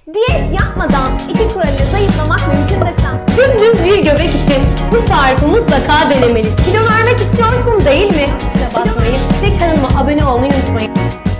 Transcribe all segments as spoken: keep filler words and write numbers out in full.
Diyet yapmadan iki kuralıyla zayıflamak mümkün desem. Dümdüz bir göbek için bu tarifi mutlaka denemeliyiz. Kilo vermek istiyorsun değil mi? Basmayı ve kanalıma abone olmayı unutmayın.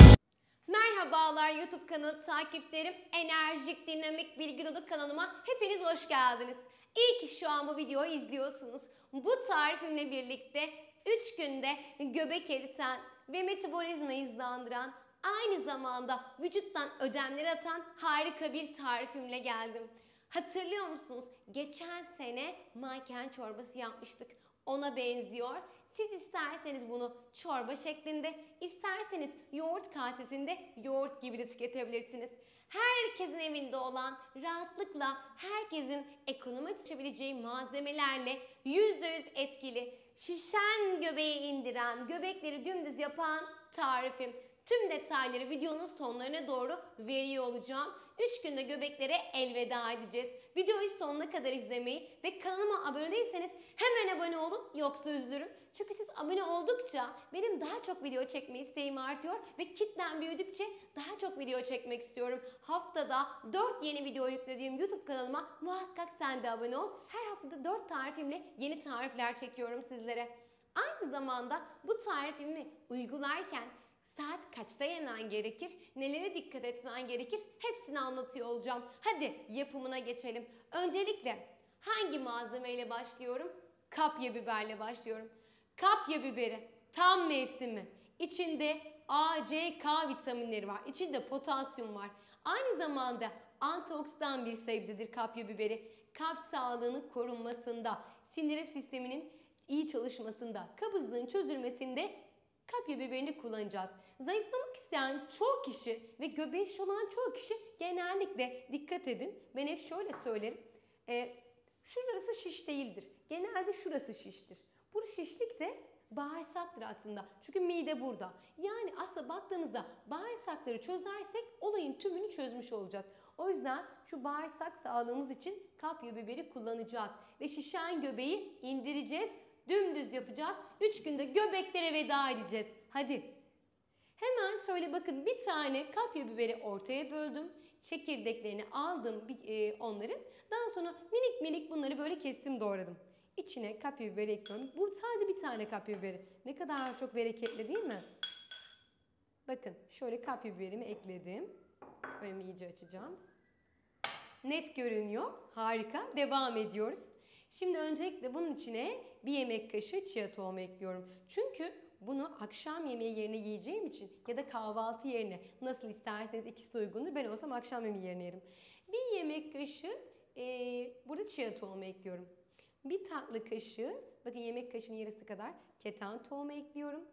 Merhabalar YouTube kanalı takipçilerim. Enerjik, dinamik, bilgi dolu kanalıma hepiniz hoş geldiniz. İyi ki şu an bu videoyu izliyorsunuz. Bu tarifimle birlikte üç günde göbek eriten ve metabolizmayı hızlandıran, aynı zamanda vücuttan ödemleri atan harika bir tarifimle geldim. Hatırlıyor musunuz? Geçen sene manken çorbası yapmıştık. Ona benziyor. Siz isterseniz bunu çorba şeklinde, isterseniz yoğurt kasesinde yoğurt gibi de tüketebilirsiniz. Herkesin evinde olan, rahatlıkla herkesin ekonomik seçebileceği malzemelerle yüzde yüz etkili, şişen göbeği indiren, göbekleri dümdüz yapan tarifim. Tüm detayları videonun sonlarına doğru veriyor olacağım. üç günde göbeklere elveda edeceğiz. Videoyu sonuna kadar izlemeyi ve kanalıma abone değilseniz hemen abone olun, yoksa üzülürüm. Çünkü siz abone oldukça benim daha çok video çekme isteğim artıyor ve kitlem büyüdükçe daha çok video çekmek istiyorum. Haftada dört yeni video yüklediğim YouTube kanalıma muhakkak sen de abone ol. Her haftada dört tarifimle yeni tarifler çekiyorum sizlere. Aynı zamanda bu tarifimi uygularken saat kaçta yemen gerekir, nelere dikkat etmen gerekir hepsini anlatıyor olacağım. Hadi yapımına geçelim. Öncelikle hangi malzemeyle başlıyorum? Kapya biberle başlıyorum. Kapya biberi tam mevsimi. İçinde A, C, K vitaminleri var. İçinde potasyum var. Aynı zamanda antioksidan bir sebzedir kapya biberi. Kalp sağlığının korunmasında, sindirim sisteminin iyi çalışmasında, kabızlığın çözülmesinde kapya biberini kullanacağız. Zayıflamak isteyen çoğu kişi ve göbeği olan çoğu kişi genellikle dikkat edin. Ben hep şöyle söylerim. E, şurası şiş değildir. Genelde şurası şiştir. Bu şişlik de bağırsaktır aslında. Çünkü mide burada. Yani aslında baktığımızda bağırsakları çözersek olayın tümünü çözmüş olacağız. O yüzden şu bağırsak sağlığımız için kapya biberi kullanacağız. Ve şişen göbeği indireceğiz. Dümdüz yapacağız. üç günde göbeklere veda edeceğiz. Hadi. Hemen şöyle bakın, bir tane kapya biberi ortaya böldüm. Çekirdeklerini aldım e, onların. Daha sonra minik minik bunları böyle kestim, doğradım. İçine kapya biberi ekliyorum. Bu sadece bir tane kapya biberi. Ne kadar çok bereketli değil mi? Bakın şöyle kapya biberimi ekledim. Önümü iyice açacağım. Net görünüyor. Harika. Devam ediyoruz. Şimdi öncelikle bunun içine bir yemek kaşığı chia tohumu ekliyorum. Çünkü bunu akşam yemeği yerine yiyeceğim için ya da kahvaltı yerine, nasıl isterseniz, ikisi de uygundur. Ben olsam akşam yemeği yerine yerim. Bir yemek kaşığı e, burada chia tohumu ekliyorum. Bir tatlı kaşığı, bakın yemek kaşığının yarısı kadar keten tohumu ekliyorum.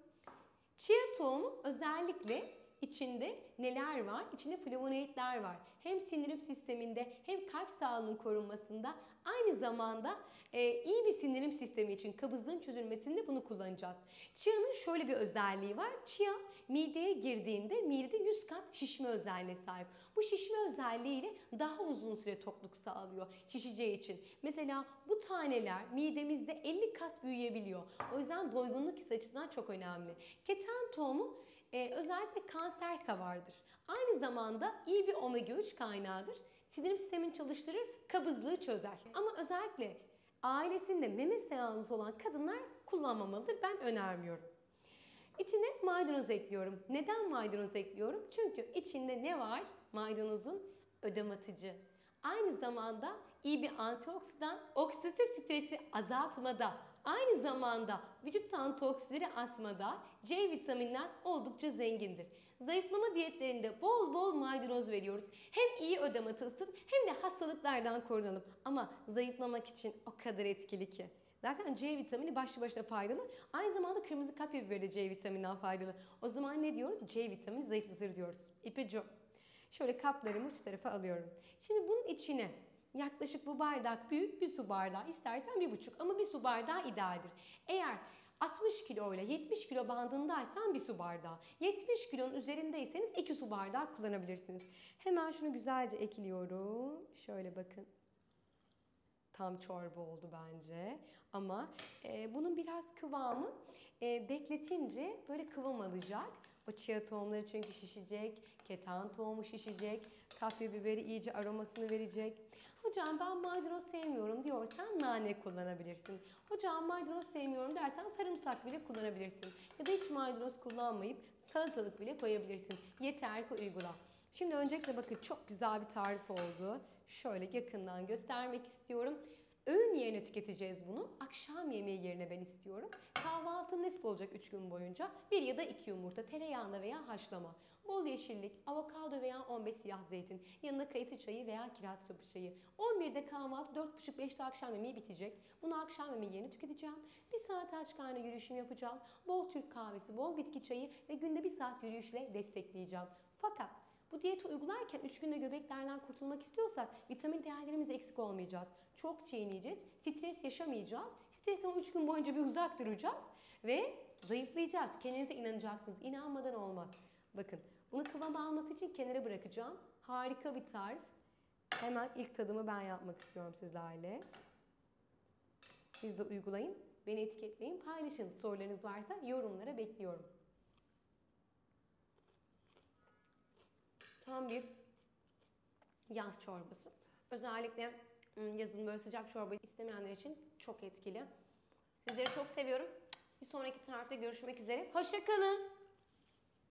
Chia tohumu özellikle içinde neler var? İçinde flavonoidler var. Hem sindirim sisteminde hem kalp sağlığının korunmasında, aynı zamanda e, iyi bir sindirim sistemi için kabızlığın çözülmesinde bunu kullanacağız. Chia'nın şöyle bir özelliği var. Chia mideye girdiğinde midede yüz kat şişme özelliğine sahip. Bu şişme özelliğiyle daha uzun süre tokluk sağlıyor şişeceği için. Mesela bu taneler midemizde elli kat büyüyebiliyor. O yüzden doygunluk hissi açısından çok önemli. Keten tohumu Ee, özellikle kanser savardır. Aynı zamanda iyi bir omega üç kaynağıdır. Sindirim sistemini çalıştırır, kabızlığı çözer. Ama özellikle ailesinde meme seansı olan kadınlar kullanmamalıdır. Ben önermiyorum. İçine maydanoz ekliyorum. Neden maydanoz ekliyorum? Çünkü içinde ne var? Maydanozun ödem atıcı. Aynı zamanda iyi bir antioksidan, oksidatif stresi azaltmada, aynı zamanda vücuttan toksinleri atmada C vitamininden oldukça zengindir. Zayıflama diyetlerinde bol bol maydanoz veriyoruz. Hem iyi ödem atılsın hem de hastalıklardan korunalım. Ama zayıflamak için o kadar etkili ki. Zaten C vitamini başlı başına faydalı. Aynı zamanda kırmızı kapya biberi de C vitamininden faydalı. O zaman ne diyoruz? C vitamini zayıflatır diyoruz. İpeci. Şöyle kaplarımı uç tarafa alıyorum. Şimdi bunun içine yaklaşık bu bardak büyük bir su bardağı, istersen bir buçuk, ama bir su bardağı idealdir. Eğer altmış kilo ile yetmiş kilo bandındaysan bir su bardağı, yetmiş kilonun üzerindeyseniz iki su bardağı kullanabilirsiniz. Hemen şunu güzelce ekliyorum. Şöyle bakın. Tam çorba oldu bence. Ama e, bunun biraz kıvamı e, bekletince böyle kıvam alacak. O chia tohumları çünkü şişecek, keten tohumu şişecek, Kapya biberi iyice aromasını verecek. Hocam ben maydanoz sevmiyorum diyorsan nane kullanabilirsin. Hocam maydanoz sevmiyorum dersen sarımsak bile kullanabilirsin. Ya da hiç maydanoz kullanmayıp salatalık bile koyabilirsin. Yeter ki uygula. Şimdi öncelikle bakın çok güzel bir tarif oldu. Şöyle yakından göstermek istiyorum. Öğün yerine tüketeceğiz bunu. Akşam yemeği yerine ben istiyorum. Kahvaltı nasıl olacak üç gün boyunca? bir ya da iki yumurta, tereyağında veya haşlama. Bol yeşillik, avokado veya on beş siyah zeytin. Yanına kayısı çayı veya kiraz sopu çayı. on birde kahvaltı, dört buçuk beşte akşam yemeği bitecek. Bunu akşam yemeği yerine tüketeceğim. bir saat aç karnı yürüyüşümü yapacağım. Bol Türk kahvesi, bol bitki çayı ve günde bir saat yürüyüşle destekleyeceğim. Fakat bu diyeti uygularken üç günde göbeklerden kurtulmak istiyorsak vitamin değerlerimiz eksik olmayacağız. Çok çiğneyeceğiz, stres yaşamayacağız. Stresten üç gün boyunca bir uzak duracağız ve zayıflayacağız. Kendinize inanacaksınız. İnanmadan olmaz. Bakın bunu kıvam alması için kenara bırakacağım. Harika bir tarif. Hemen ilk tadımı ben yapmak istiyorum sizlerle. Siz de uygulayın. Beni etiketleyin, paylaşın. Sorularınız varsa yorumlara bekliyorum. Tam bir yaz çorbası. Özellikle yazın böyle sıcak çorba istemeyenler için çok etkili. Sizleri çok seviyorum. Bir sonraki tarifte görüşmek üzere. Hoşça kalın.